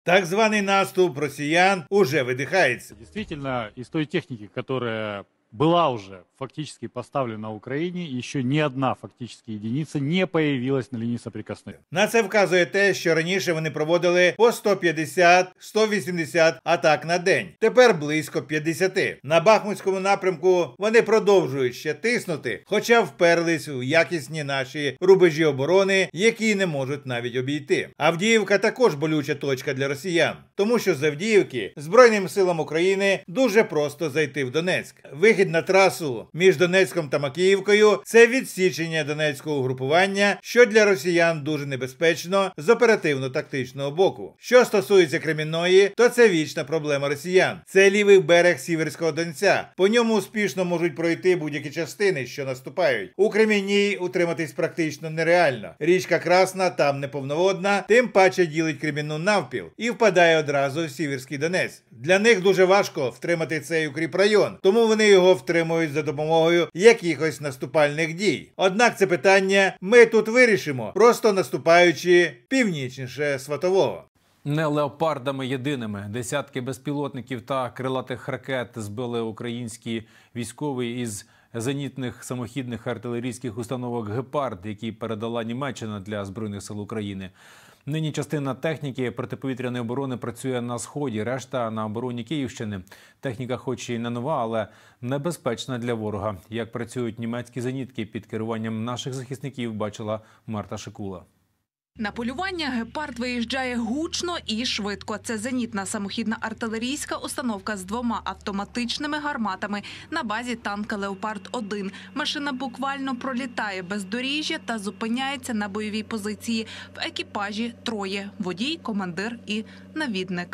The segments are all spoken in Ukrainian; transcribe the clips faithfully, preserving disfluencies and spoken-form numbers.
Так званий наступ росіян уже видихається. Действительно, из той техники, которая была уже фактически поставлена на Украине, еще ни одна фактически единица не появилась на линии соприкосновения. На це вказує те, що раніше вони проводили по сто п'ятдесят - сто вісімдесят атак на день. Тепер близько п'ятдесят. На Бахмутському напрямку вони продовжують ще тиснути, хоча вперлись у якісні наші рубежі оборони, які не можуть навіть обійти. Авдіївка також болюча точка для росіян, тому що з Авдіївки Збройним силам України дуже просто зайти в Донецьк. Вихід на трасу між Донецьком та Макіївкою – це відсічення донецького угрупування, що для росіян дуже небезпечно з оперативно-тактичного боку. Що стосується Кремінної, то це вічна проблема росіян. Це лівий берег Сіверського Донця. По ньому успішно можуть пройти будь-які частини, що наступають. У Кремінній утриматись практично нереально. Річка Красна там неповноводна, тим паче ділить Кремінну навпіл і впадає одразу в Сіверський Донець. Для них дуже важко втримати цей укріпрайон, тому вони його втримують за допомогою якихось наступальних дій. Однак це питання ми тут вирішимо, просто наступаючи північніше Сватового. Не леопардами єдиними. Десятки безпілотників та крилатих ракет збили українські військові із зенітних самохідних артилерійських установок «Гепард», які передала Німеччина для Збройних сил України. Нині частина техніки протиповітряної оборони працює на Сході, решта – на обороні Київщини. Техніка хоч і не нова, але небезпечна для ворога. Як працюють німецькі зенітки під керуванням наших захисників, бачила Марта Шикула. На полювання «Гепард» виїжджає гучно і швидко. Це зенітна самохідна артилерійська установка з двома автоматичними гарматами на базі танка «Леопард один». Машина буквально пролітає бездоріжжя та зупиняється на бойовій позиції. В екіпажі троє – водій, командир і навідник.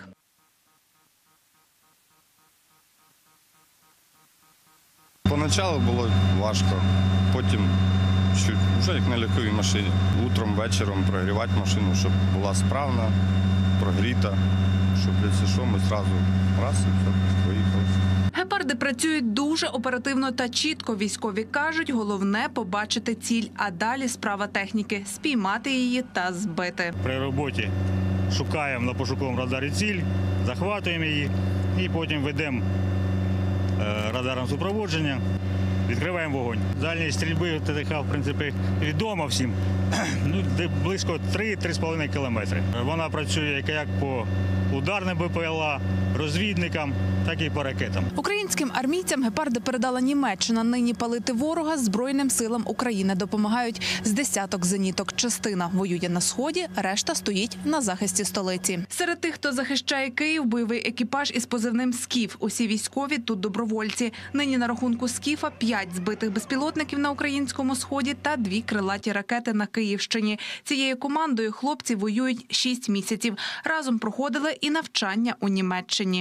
Поначалу було важко, потім вже як на легковій машині. Утром, вечором прогрівати машину, щоб була справна, прогріта, щоб якщо що, ми одразу раз і все, поїхали. «Гепарди» працюють дуже оперативно та чітко. Військові кажуть, головне – побачити ціль, а далі справа техніки – спіймати її та збити. При роботі шукаємо на пошуковому радарі ціль, захватуємо її і потім ведемо радаром супроводження. Відкриваємо вогонь. Дальність стрільби ТТХ, в принципі, відома всім. Ну, близько три - три з половиною кілометри. Вона працює як по ударним БПЛА, розвідникам, так і по ракетам. Українським армійцям «Гепарди» передала Німеччина. Нині палити ворога Збройним силам України допомагають з десяток зеніток. Частина воює на Сході, решта стоїть на захисті столиці. Серед тих, хто захищає Київ – бойовий екіпаж із позивним «Скіф». Усі військові тут добровольці. Нині на рахунку «Скіфа» п'ять збитих безпілотників на українському Сході та дві крилаті ракети на Київщині. Цією командою хлопці воюють шість місяців. Разом проходили і навчання у Німеччині.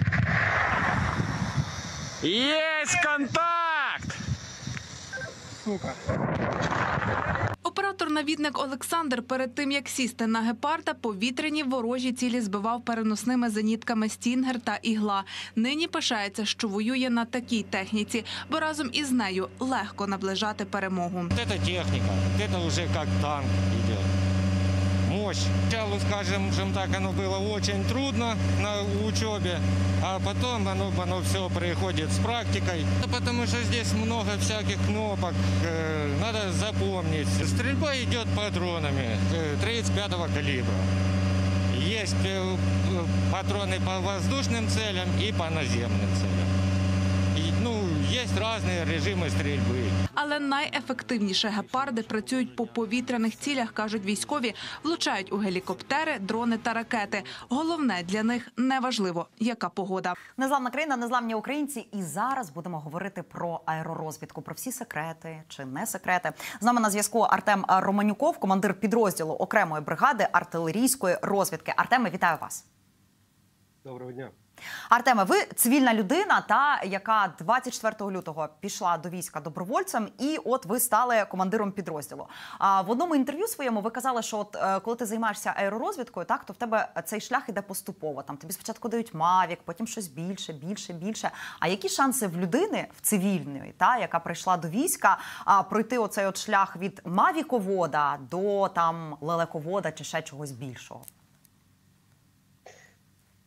Єсть контакт! Сука. Оператор-навідник Олександр перед тим, як сісти на «Гепарда», повітряні ворожі цілі збивав переносними зенітками «Стінгер» та «Ігла». Нині пишається, що воює на такій техніці, бо разом із нею легко наближати перемогу. Це техніка, це вже як танк йде. Мощь. Сначала, скажем так, оно было очень трудно на учебе, а потом оно, оно все приходит с практикой. Потому что здесь много всяких кнопок, э, надо запомнить. Стрельба идет патронами э, тридцать пятого калибра. Есть э, патроны по воздушным целям и по наземным целям. И, ну, є різні режими стрільби. Але найефективніше «Гепарди» працюють по повітряних цілях, кажуть військові, влучають у гелікоптери, дрони та ракети. Головне для них неважливо, яка погода. Незламна країна, незламні українці. І зараз будемо говорити про аеророзвідку, про всі секрети чи не секрети. З нами на зв'язку Артем Романюков, командир підрозділу окремої бригади артилерійської розвідки. Артеме, вітаю вас. Доброго дня. Артеме, ви цивільна людина, та, яка двадцять четвертого лютого пішла до війська добровольцем, і от ви стали командиром підрозділу. А в одному інтерв'ю своєму ви казали, що от, коли ти займаєшся аеророзвідкою, так, то в тебе цей шлях іде поступово. Там тобі спочатку дають мавік, потім щось більше, більше, більше. А які шанси в людини, в цивільної, та, яка прийшла до війська, а, пройти оцей от шлях від мавіковода до там лелековода чи ще чогось більшого?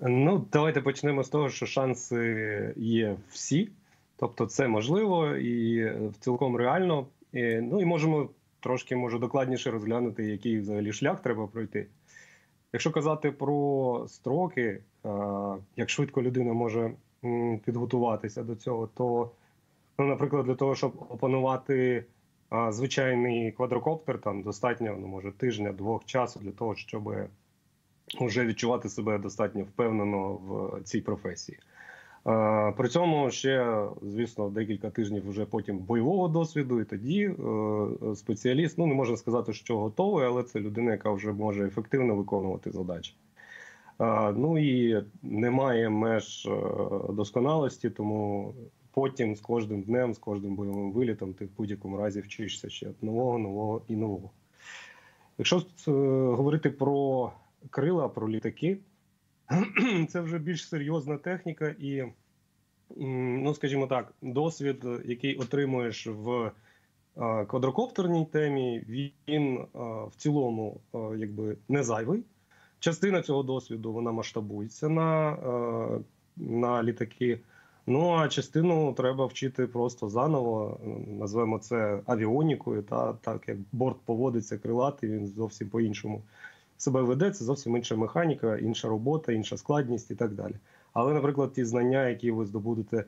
Ну, давайте почнемо з того, що шанси є всі. Тобто це можливо і цілком реально. І, ну і можемо трошки, може, докладніше розглянути, який взагалі шлях треба пройти. Якщо казати про строки, як швидко людина може підготуватися до цього, то, ну, наприклад, для того, щоб опанувати звичайний квадрокоптер, там достатньо, ну, може, тижня-двох часу для того, щоб вже відчувати себе достатньо впевнено в цій професії. При цьому ще, звісно, декілька тижнів вже потім бойового досвіду, і тоді спеціаліст, ну, не можна сказати, що готовий, але це людина, яка вже може ефективно виконувати задачі. Ну і немає меж досконалості, тому потім з кожним днем, з кожним бойовим вилітом ти в будь-якому разі вчишся ще нового, нового і нового. Якщо говорити про крила, про літаки, це вже більш серйозна техніка і, ну, скажімо так, досвід, який отримуєш в квадрокоптерній темі, він в цілому якби не зайвий. Частина цього досвіду, вона масштабується на, на літаки, ну а частину треба вчити просто заново, назвемо це авіонікою, та так як борт поводиться крилатий, він зовсім по-іншому себе веде, це зовсім інша механіка, інша робота, інша складність і так далі. Але, наприклад, ті знання, які ви здобудете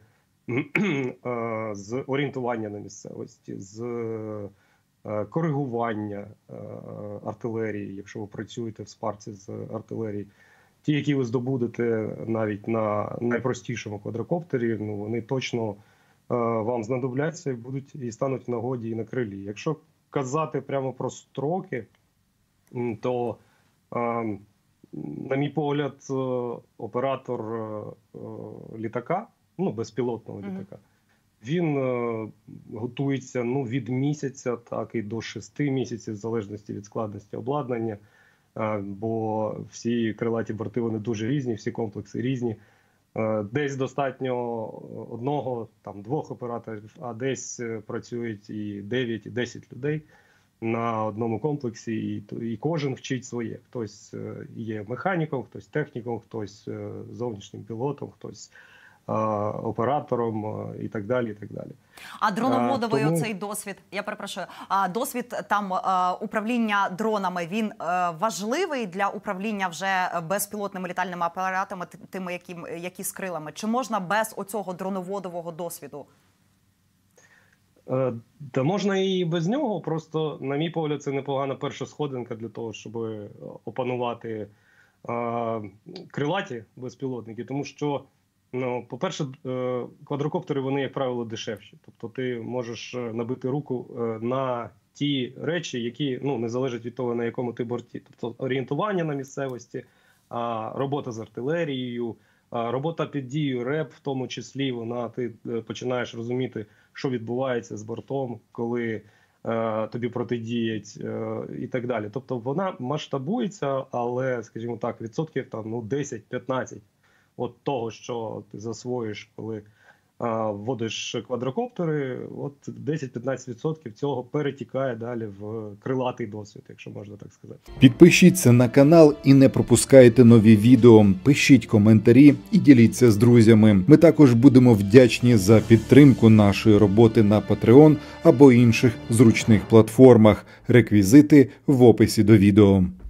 з орієнтування на місцевості, з коригування артилерії, якщо ви працюєте в спарці з артилерії, ті, які ви здобудете навіть на найпростішому квадрокоптері, ну, вони точно вам знадобляться і будуть і стануть в нагоді і на крилі. Якщо казати прямо про строки, то, на мій погляд, оператор літака, ну, безпілотного літака, він готується, ну, від місяця, так і до шести місяців, в залежності від складності обладнання, бо всі крилаті борти, вони дуже різні, всі комплекси різні. Десь достатньо одного, там, двох операторів, а десь працюють і дев'ять, і десять людей на одному комплексі, і, і кожен вчить своє. Хтось є механіком, хтось техніком, хтось зовнішнім пілотом, хтось а, оператором і так далі, і так далі. А дроноводовий а, тому... оцей досвід, я перепрошую, а досвід там а, управління дронами, він а, важливий для управління вже безпілотними літальними апаратами, тими, які, які з крилами? Чи можна без оцього дроноводового досвіду? Та можна і без нього, просто, на мій погляд, це непогана перша сходинка для того, щоб опанувати а, крилаті безпілотники, тому що, ну, по-перше, квадрокоптери, вони, як правило, дешевші. Тобто ти можеш набити руку на ті речі, які, ну, не залежать від того, на якому ти борті. Тобто орієнтування на місцевості, робота з артилерією, робота під дією РЕП, в тому числі, вона, ти починаєш розуміти, що відбувається з бортом, коли е, тобі протидіють е, і так далі. Тобто вона масштабується, але, скажімо так, відсотків там, ну, десять-п'ятнадцять от того, що ти засвоїш, коли е, вводиш квадрокоптери, от десять-п'ятнадцять відсотків цього перетікає далі в крилатий досвід, якщо можна так сказати. Підпишіться на канал і не пропускайте нові відео. Пишіть коментарі і діліться з друзями. Ми також будемо вдячні за підтримку нашої роботи на Patreon або інших зручних платформах. Реквізити в описі до відео.